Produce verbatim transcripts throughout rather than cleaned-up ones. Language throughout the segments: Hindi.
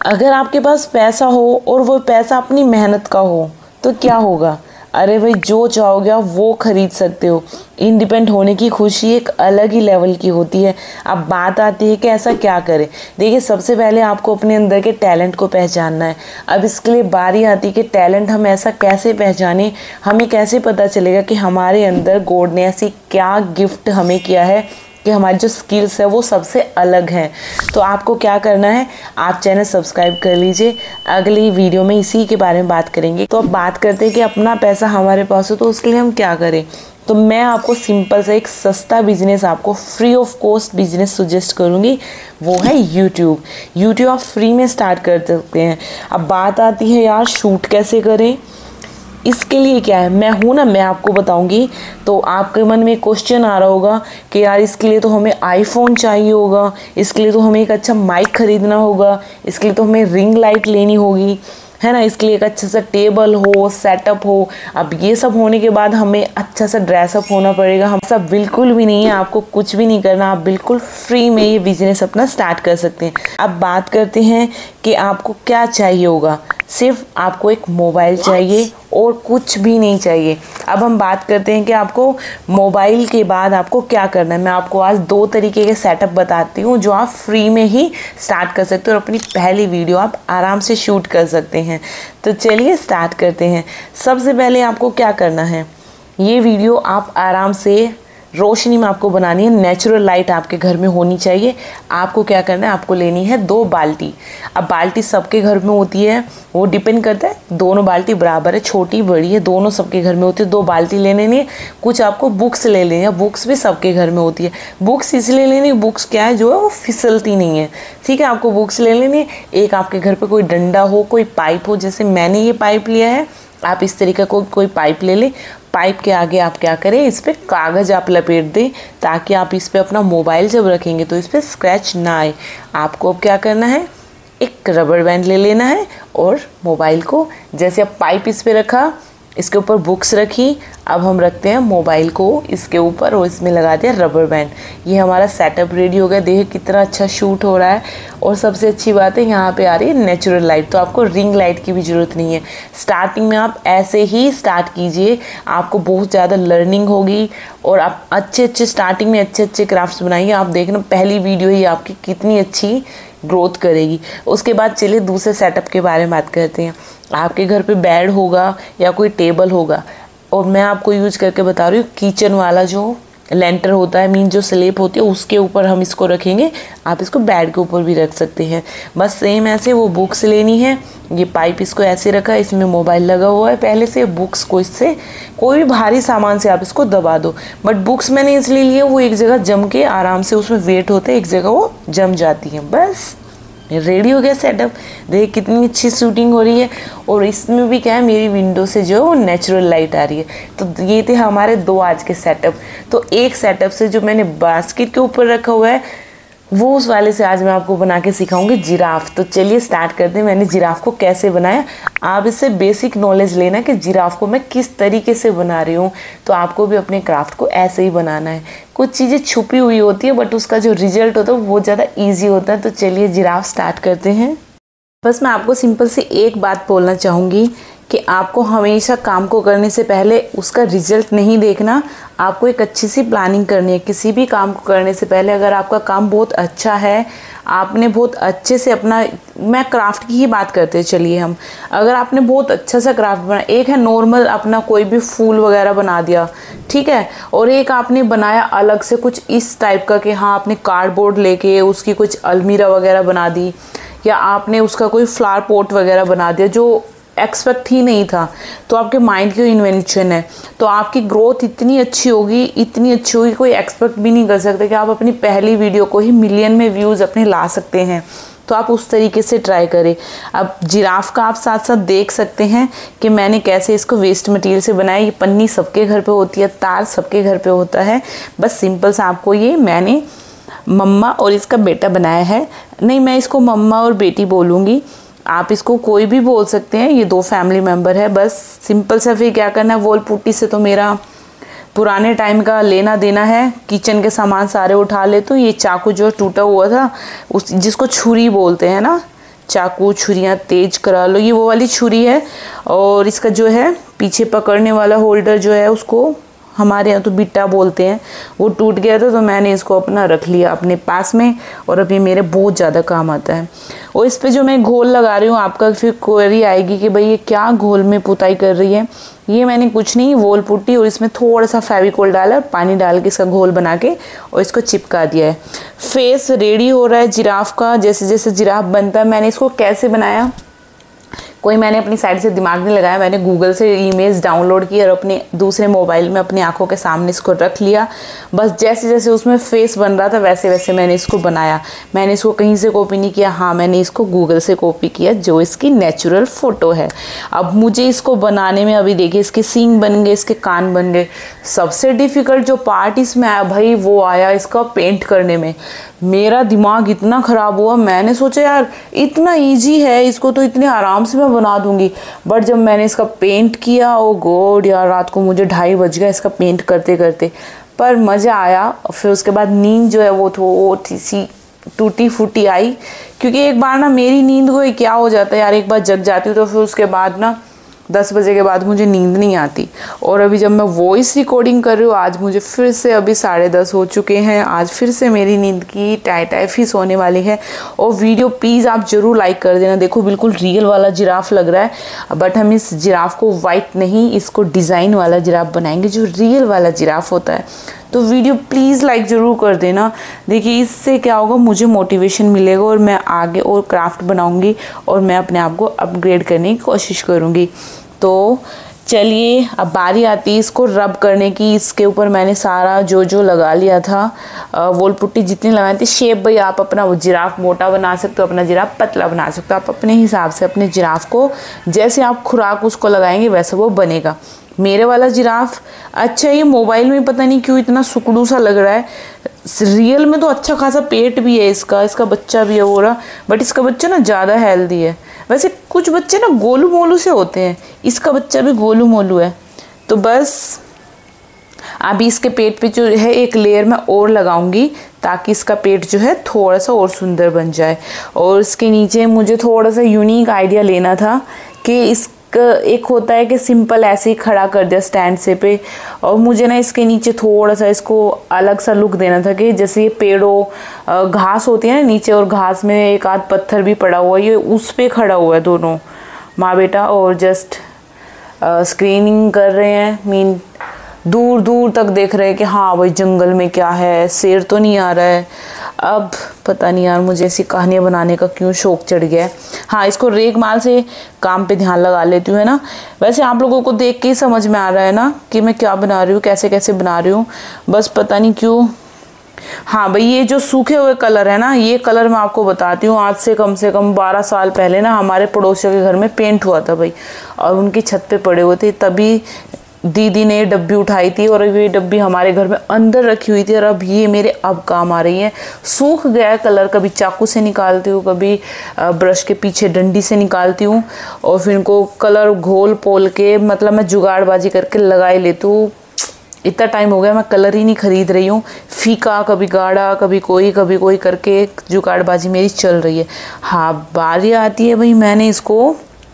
अगर आपके पास पैसा हो और वो पैसा अपनी मेहनत का हो तो क्या होगा? अरे भाई, जो चाहोगे आप वो खरीद सकते हो। इंडिपेंडेंट होने की खुशी एक अलग ही लेवल की होती है। अब बात आती है कि ऐसा क्या करें। देखिए, सबसे पहले आपको अपने अंदर के टैलेंट को पहचानना है। अब इसके लिए बारी आती है कि टैलेंट हम ऐसा कैसे पहचानें, हमें कैसे पता चलेगा कि हमारे अंदर गॉड ने ऐसी क्या गिफ्ट हमें किया है कि हमारी जो स्किल्स है वो सबसे अलग हैं। तो आपको क्या करना है, आप चैनल सब्सक्राइब कर लीजिए। अगली वीडियो में इसी के बारे में बात करेंगे। तो अब बात करते हैं कि अपना पैसा हमारे पास हो तो उसके लिए हम क्या करें। तो मैं आपको सिंपल सा एक सस्ता बिजनेस, आपको free of cost business suggest करूँगी, वो है यूट्यूब। यूट्यूब आप फ्री में स्टार्ट कर सकते हैं। अब बात आती है यार, शूट कैसे करें। इसके लिए क्या है, मैं हूँ ना, मैं आपको बताऊंगी। तो आपके मन में क्वेश्चन आ रहा होगा कि यार इसके लिए तो हमें आईफोन चाहिए होगा, इसके लिए तो हमें एक अच्छा माइक खरीदना होगा, इसके लिए तो हमें रिंग लाइट लेनी होगी, है ना, इसके लिए एक अच्छा सा टेबल हो, सेटअप हो। अब ये सब होने के बाद हमें अच्छा सा ड्रेसअप होना पड़ेगा। हम सब बिल्कुल भी नहीं है, आपको कुछ भी नहीं करना, आप बिल्कुल फ्री में ये बिजनेस अपना स्टार्ट कर सकते हैं। अब बात करते हैं कि आपको क्या चाहिए होगा। सिर्फ आपको एक मोबाइल चाहिए और कुछ भी नहीं चाहिए। अब हम बात करते हैं कि आपको मोबाइल के बाद आपको क्या करना है। मैं आपको आज दो तरीके के सेटअप बताती हूँ जो आप फ्री में ही स्टार्ट कर सकते हो और अपनी पहली वीडियो आप आराम से शूट कर सकते हैं। तो चलिए स्टार्ट करते हैं। सबसे पहले आपको क्या करना है, ये वीडियो आप आराम से रोशनी में आपको बनानी है। नेचुरल लाइट आपके घर में होनी चाहिए। आपको क्या करना है, आपको लेनी है दो बाल्टी। अब बाल्टी सबके घर में होती है, वो डिपेंड करता है, दोनों बाल्टी बराबर है, छोटी बड़ी है, दोनों सबके घर में होती है। दो बाल्टी ले लेनी है। कुछ आपको बुक्स ले लेनी है, बुक्स भी सबके घर में होती है। बुक्स इसलिए लेनी है, बुक्स क्या है जो है वो फिसलती नहीं है, ठीक है। आपको बुक्स ले लेनी है। एक आपके घर पर कोई डंडा हो, कोई पाइप हो, जैसे मैंने ये पाइप लिया है, आप इस तरीके को कोई पाइप ले लें। पाइप के आगे आप क्या करें, इस पर कागज़ आप लपेट दें ताकि आप इस पर अपना मोबाइल जब रखेंगे तो इस पर स्क्रैच ना आए। आपको अब क्या करना है, एक रबर बैंड ले लेना है और मोबाइल को, जैसे अब पाइप इस पर रखा, इसके ऊपर बुक्स रखी, अब हम रखते हैं मोबाइल को इसके ऊपर और इसमें लगा दिया रबर बैंड। ये हमारा सेटअप रेडी हो गया। देखिए कितना अच्छा शूट हो रहा है। और सबसे अच्छी बात है, यहाँ पे आ रही है नेचुरल लाइट, तो आपको रिंग लाइट की भी ज़रूरत नहीं है। स्टार्टिंग में आप ऐसे ही स्टार्ट कीजिए, आपको बहुत ज़्यादा लर्निंग होगी और आप अच्छे अच्छे स्टार्टिंग में अच्छे अच्छे क्राफ्ट्स बनाइए। आप देखना पहली वीडियो ही आपकी कितनी अच्छी ग्रोथ करेगी। उसके बाद चलिए दूसरे सेटअप के बारे में बात करते हैं। आपके घर पे बेड होगा या कोई टेबल होगा, और मैं आपको यूज करके बता रही हूँ किचन वाला जो लेंटर होता है, मीन जो स्लेब होती है, उसके ऊपर हम इसको रखेंगे। आप इसको बेड के ऊपर भी रख सकते हैं। बस सेम ऐसे वो बुक्स लेनी है। ये पाइप इसको ऐसे रखा है, इसमें मोबाइल लगा हुआ है पहले से। बुक्स को इससे कोई भी भारी सामान से आप इसको दबा दो, बट बुक्स मैंने इसलिए लिए वो एक जगह जम के आराम से उसमें वेट होते हैं, एक जगह वो जम जाती है। बस रेडी हो गया सेटअप। देख कितनी अच्छी शूटिंग हो रही है। और इसमें भी क्या है, मेरी विंडो से जो है वो नेचुरल लाइट आ रही है। तो ये थे हमारे दो आज के सेटअप। तो एक सेटअप से जो मैंने बास्केट के ऊपर रखा हुआ है, वो उस वाले से आज मैं आपको बना के सिखाऊंगी जिराफ। तो चलिए स्टार्ट करते हैं। मैंने जिराफ को कैसे बनाया, आप इससे बेसिक नॉलेज लेना कि जिराफ को मैं किस तरीके से बना रही हूँ। तो आपको भी अपने क्राफ्ट को ऐसे ही बनाना है। कुछ चीज़ें छुपी हुई होती है, बट उसका जो रिजल्ट होता है वो बहुत ज़्यादा ईजी होता है। तो चलिए जिराफ स्टार्ट करते हैं। बस मैं आपको सिंपल सी एक बात बोलना चाहूँगी कि आपको हमेशा काम को करने से पहले उसका रिजल्ट नहीं देखना, आपको एक अच्छी सी प्लानिंग करनी है। किसी भी काम को करने से पहले अगर आपका काम बहुत अच्छा है, आपने बहुत अच्छे से अपना, मैं क्राफ्ट की ही बात करते हैं चलिए हम, अगर आपने बहुत अच्छा सा क्राफ्ट बना, एक है नॉर्मल अपना कोई भी फूल वगैरह बना दिया, ठीक है, और एक आपने बनाया अलग से कुछ इस टाइप का कि हाँ आपने कार्डबोर्ड लेके उसकी कुछ अलमीरा वगैरह बना दी, या आपने उसका कोई फ्लावर पॉट वगैरह बना दिया जो एक्सपेक्ट ही नहीं था। तो आपके माइंड की इन्वेंशन है, तो आपकी ग्रोथ इतनी अच्छी होगी, इतनी अच्छी होगी, कोई एक्सपेक्ट भी नहीं कर सकता कि आप अपनी पहली वीडियो को ही मिलियन में व्यूज़ अपने ला सकते हैं। तो आप उस तरीके से ट्राई करें। अब जिराफ का आप साथ साथ देख सकते हैं कि मैंने कैसे इसको वेस्ट मटेरियल से बनाया। ये पन्नी सबके घर पे होती है, तार सबके घर पे होता है। बस सिंपल सा आपको ये मैंने मम्मा और इसका बेटा बनाया है। नहीं, मैं इसको मम्मा और बेटी बोलूँगी, आप इसको कोई भी बोल सकते हैं। ये दो फैमिली मेम्बर है। बस सिंपल सा फिर क्या करना है, वॉल पुट्टी से तो मेरा पुराने टाइम का लेना देना है, किचन के सामान सारे उठा ले। तो ये चाकू जो टूटा हुआ था, उस जिसको छुरी बोलते हैं ना, चाकू छुरियाँ तेज करा लो। ये वो वाली छुरी है और इसका जो है पीछे पकड़ने वाला होल्डर जो है उसको हमारे यहाँ तो बिट्टा बोलते हैं, वो टूट गया था तो मैंने इसको अपना रख लिया अपने पास में और अभी मेरे बहुत ज़्यादा काम आता है। और इस पे जो मैं घोल लगा रही हूँ, आपका फिर क्वेरी आएगी कि भाई ये क्या घोल में पुताई कर रही है। ये मैंने कुछ नहीं, वॉल पुट्टी और इसमें थोड़ा सा फेविकोल डाला, पानी डाल के इसका घोल बना के और इसको चिपका दिया है। फेस रेडी हो रहा है जिराफ का, जैसे जैसे जिराफ बनता है। मैंने इसको कैसे बनाया, कोई मैंने अपनी साइड से दिमाग नहीं लगाया, मैंने गूगल से इमेज डाउनलोड की और अपने दूसरे मोबाइल में अपनी आंखों के सामने इसको रख लिया। बस जैसे जैसे उसमें फेस बन रहा था वैसे वैसे मैंने इसको बनाया। मैंने इसको कहीं से कॉपी नहीं किया, हाँ मैंने इसको गूगल से कॉपी किया जो इसकी नेचुरल फ़ोटो है। अब मुझे इसको बनाने में, अभी देखिए इसके सींग बन गए, इसके कान बन गए। सबसे डिफ़िकल्ट जो पार्ट इसमें आया भाई वो आया इसका पेंट करने में। मेरा दिमाग इतना ख़राब हुआ, मैंने सोचा यार इतना इजी है, इसको तो इतने आराम से मैं बना दूंगी। बट जब मैंने इसका पेंट किया, ओ गॉड यार, रात को मुझे ढाई बज गया इसका पेंट करते करते, पर मज़ा आया। फिर उसके बाद नींद जो है वो थोड़ी सी टूटी फूटी आई, क्योंकि एक बार ना मेरी नींद को क्या हो जाता है यार, एक बार जग जाती हूँ तो फिर उसके बाद ना दस बजे के बाद मुझे नींद नहीं आती। और अभी जब मैं वॉइस रिकॉर्डिंग कर रही हूँ, आज मुझे फिर से अभी साढ़े दस हो चुके हैं, आज फिर से मेरी नींद की टाइ टाइप ही सोने वाली है। और वीडियो प्लीज़ आप ज़रूर लाइक कर देना। देखो बिल्कुल रियल वाला जिराफ लग रहा है, बट हम इस जिराफ को वाइट नहीं, इसको डिज़ाइन वाला जिराफ बनाएंगे जो रियल वाला जिराफ होता है। तो वीडियो प्लीज़ लाइक ज़रूर कर देना। देखिए इससे क्या होगा, मुझे मोटिवेशन मिलेगा और मैं आगे और क्राफ्ट बनाऊंगी और मैं अपने आप को अपग्रेड करने की कोशिश करूंगी। तो चलिए अब बारी आती है इसको रब करने की। इसके ऊपर मैंने सारा जो जो लगा लिया था, वॉल पुट्टी जितनी लगाई थी। शेप भाई आप अपना जिराफ मोटा बना सकते हो, अपना जिराफ पतला बना सकते हो, आप अपने हिसाब से अपने जिराफ को जैसे आप खुराक उसको लगाएंगे वैसा वो बनेगा। मेरे वाला जिराफ, अच्छा ये मोबाइल में पता नहीं क्यों इतना सुकड़ू सा लग रहा है, रियल में तो अच्छा खासा पेट भी है इसका, इसका बच्चा भी है वो रहा, बट इसका बच्चा ना ज़्यादा हेल्दी है। वैसे कुछ बच्चे ना गोलू मोलू से होते हैं, इसका बच्चा भी गोलू मोलू है। तो बस अभी इसके पेट पे जो है एक लेयर मैं और लगाऊंगी ताकि इसका पेट जो है थोड़ा सा और सुंदर बन जाए। और इसके नीचे मुझे थोड़ा सा यूनिक आइडिया लेना था कि इस एक होता है कि सिंपल ऐसे ही खड़ा कर दिया स्टैंड से पे, और मुझे ना इसके नीचे थोड़ा सा इसको अलग सा लुक देना था कि जैसे ये पेड़ों घास होती है ना नीचे, और घास में एक आध पत्थर भी पड़ा हुआ है, ये उस पे खड़ा हुआ है दोनों माँ बेटा, और जस्ट स्क्रीनिंग कर रहे हैं। मीन दूर दूर तक देख रहे हैं कि हाँ भाई जंगल में क्या है, शेर तो नहीं आ रहा है। अब पता नहीं यार मुझे ऐसी कहानियाँ बनाने का क्यों शौक चढ़ गया है। हाँ इसको रेगमाल से काम पे ध्यान लगा लेती हूँ, है ना। वैसे आप लोगों को देख के ही समझ में आ रहा है ना कि मैं क्या बना रही हूँ, कैसे कैसे बना रही हूँ, बस पता नहीं क्यों। हाँ भाई ये जो सूखे हुए कलर है ना, ये कलर मैं आपको बताती हूँ, आज से कम से कम बारह साल पहले ना हमारे पड़ोसियों के घर में पेंट हुआ था भाई, और उनकी छत पे पड़े हुए थे, तभी दीदी ने डब्बी उठाई थी और ये डब्बी हमारे घर में अंदर रखी हुई थी, और अब ये मेरे अब काम आ रही है। सूख गया है कलर, कभी चाकू से निकालती हूँ, कभी ब्रश के पीछे डंडी से निकालती हूँ, और फिर इनको कलर घोल पोल के, मतलब मैं जुगाड़बाजी करके लगा ही लेती हूँ। इतना टाइम हो गया मैं कलर ही नहीं खरीद रही हूँ, फीका कभी गाढ़ा कभी कोई कभी कोई करके जुगाड़बाजी मेरी चल रही है। हाँ बारी आती है भाई, मैंने इसको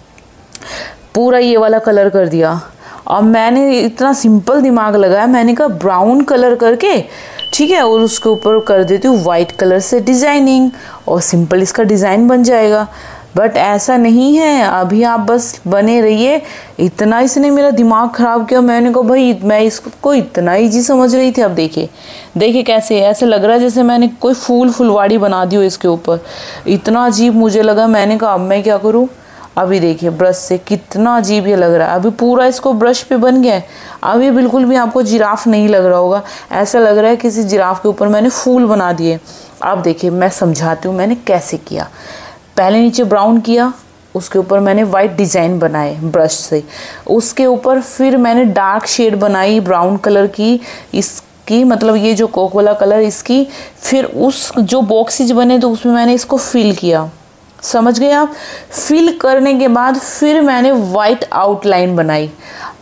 पूरा ये वाला कलर कर दिया। अब मैंने इतना सिंपल दिमाग लगाया, मैंने कहा ब्राउन कलर करके ठीक है, और उसके ऊपर कर देती हूँ वाइट कलर से डिज़ाइनिंग, और सिंपल इसका डिज़ाइन बन जाएगा। बट ऐसा नहीं है, अभी आप बस बने रहिए। इतना इसने मेरा दिमाग ख़राब किया, मैंने कहा भाई मैं इसको इतना ईजी समझ रही थी। अब देखिए देखिए कैसे ऐसे लग रहा है जैसे मैंने कोई फूल फुलवाड़ी बना दी हो इसके ऊपर, इतना अजीब मुझे लगा। मैंने कहा अब मैं क्या करूँ, अभी देखिए ब्रश से कितना अजीब ये लग रहा है। अभी पूरा इसको ब्रश पे बन गया है, अब ये बिल्कुल भी आपको जिराफ नहीं लग रहा होगा, ऐसा लग रहा है किसी जिराफ के ऊपर मैंने फूल बना दिए। अब देखिए मैं समझाती हूँ मैंने कैसे किया। पहले नीचे ब्राउन किया, उसके ऊपर मैंने वाइट डिज़ाइन बनाए ब्रश से, उसके ऊपर फिर मैंने डार्क शेड बनाई ब्राउन कलर की, इसकी मतलब ये जो कोकोला कलर इसकी, फिर उस जो बॉक्सेज बने तो उसमें मैंने इसको फिल किया, समझ गए आप। फिल करने के बाद फिर मैंने वाइट आउटलाइन बनाई।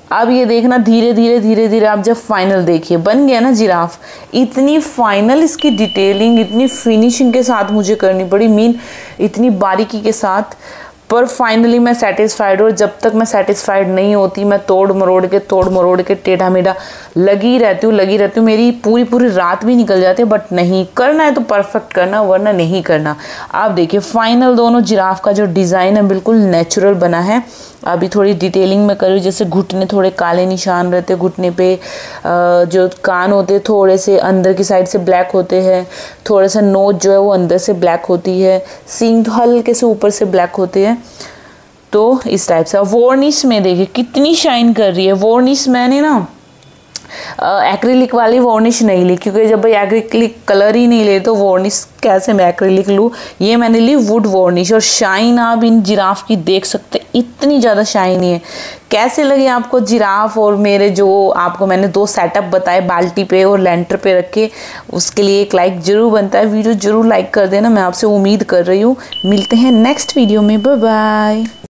अब ये देखना धीरे धीरे धीरे धीरे आप जब फाइनल देखिए बन गया ना जिराफ। इतनी फाइनल इसकी डिटेलिंग इतनी फिनिशिंग के साथ मुझे करनी पड़ी, मीन इतनी बारीकी के साथ, पर फाइनली मैं सेटिस्फाइड। और जब तक मैं सेटिस्फाइड नहीं होती मैं तोड़ मरोड़ के तोड़ मरोड़ के टेढ़ा मेढ़ा लगी रहती हूँ लगी रहती हूँ मेरी पूरी पूरी रात भी निकल जाती है। बट नहीं करना है तो परफेक्ट करना, वरना नहीं करना। आप देखिए फाइनल दोनों जिराफ का जो डिज़ाइन है बिल्कुल नेचुरल बना है। अभी थोड़ी डिटेलिंग में करूँ, जैसे घुटने थोड़े काले निशान रहते, घुटने पे जो कान होते थोड़े से अंदर की साइड से ब्लैक होते हैं, थोड़ा सा नोज जो है वो अंदर से ब्लैक होती है, सींग हल्के से ऊपर से ब्लैक होते हैं। तो इस टाइप से वॉर्निश में देखिए कितनी शाइन कर रही है। वॉर्निश मैंने ना एक्रिलिक वाली वॉर्निश नहीं ली, क्योंकि जब भाई एक्रिलिक कलर ही नहीं ले तो वॉर्निश कैसे मैं एक्रिलिक लूँ। ये मैंने ली वुड वॉर्निश। और शाइन आप इन जिराफ की देख सकते, इतनी ज़्यादा शाइनी है। कैसे लगे आपको जिराफ और मेरे जो आपको मैंने दो सेटअप बताए बाल्टी पे और लेंटर पे रख के, उसके लिए एक लाइक ज़रूर बनता है। वीडियो ज़रूर लाइक कर देना, मैं आपसे उम्मीद कर रही हूँ। मिलते हैं नेक्स्ट वीडियो में, बाय बाय।